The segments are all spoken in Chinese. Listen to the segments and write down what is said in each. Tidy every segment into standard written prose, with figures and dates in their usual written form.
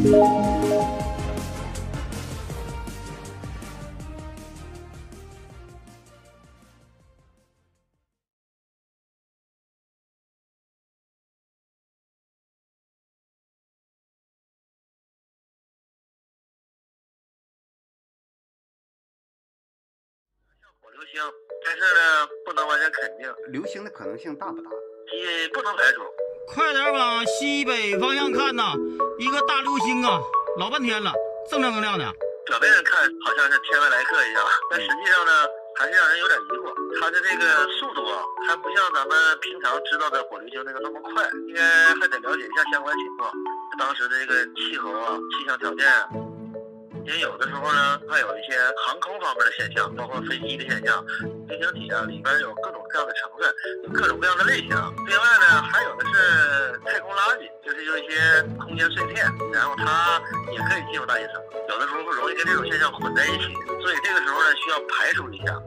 流星这事呢，不能完全肯定， 流星的可能性大不大？ 也不能排除。 快点往西北方向看呐，一个大流星啊，老半天了，锃亮锃亮的。 表面上看好像是天外来客一样，但实际上呢，还是让人有点疑惑。它的这个速度啊，还不像咱们平常知道的火流星那个那么快，应该还得了解一下相关情况，当时的这个气候啊、气象条件啊。也有的时候呢，还有一些航空方面的现象，包括飞机的现象。飞行体啊里边有各种各样的成分，有各种各样的类型。另外呢，还有的是太空垃圾，就是有一些空间碎片，然后它也可以进入大气层，有的时候会容易跟这种现象混在一起，所以这个时候呢，需要排除一下。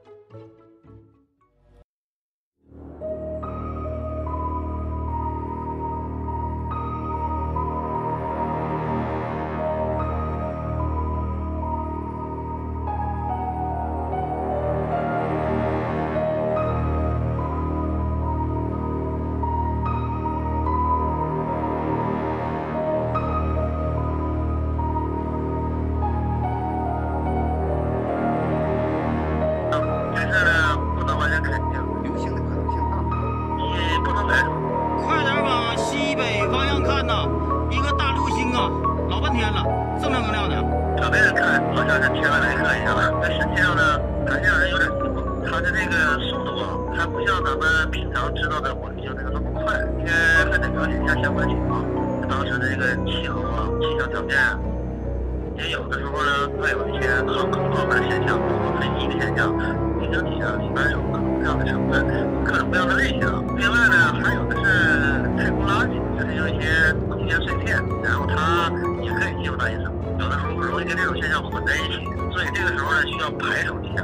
表面上看好像是天外来客一样，但实际上呢，还是让人有点疑惑。它的这个速度啊，还不像咱们平常知道的火流星那个那么快，应该还得了解一下相关情况，当时的这个气候啊、气象条件啊。也有的时候呢，还有一些航空方面的现象，包括飞机的现象。飞行体啊里边有各种各样的成分，各种各样的类型。另外呢，还有的是太空垃圾，就是有一些空间碎片，然后它也可以进入大气层，有的时候会容易跟这种现象混在一起，所以这个时候呢，需要排除一下。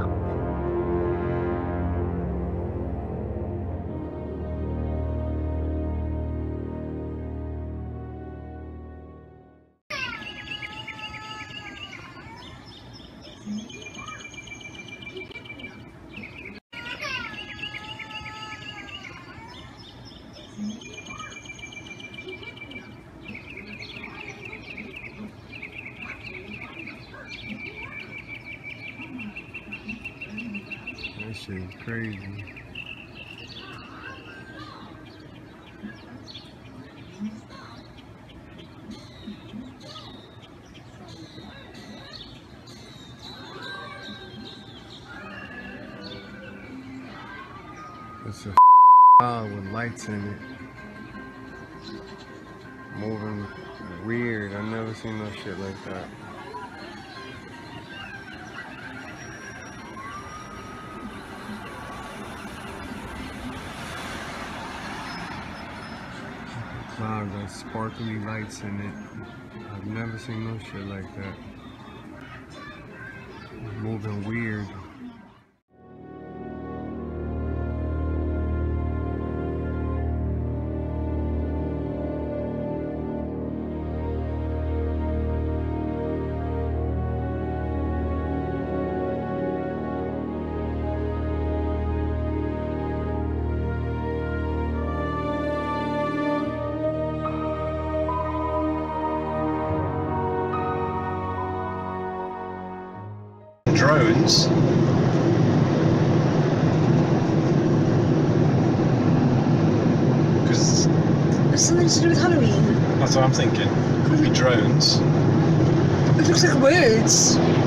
That shit is crazy. It's a cloud with lights in it. Moving weird. I've never seen no shit like that. Cloud got sparkly lights in it. I've never seen no shit like that. Moving weird. Drones. Because it's something to do with Halloween. That's what I'm thinking. Could be drones. It looks like words.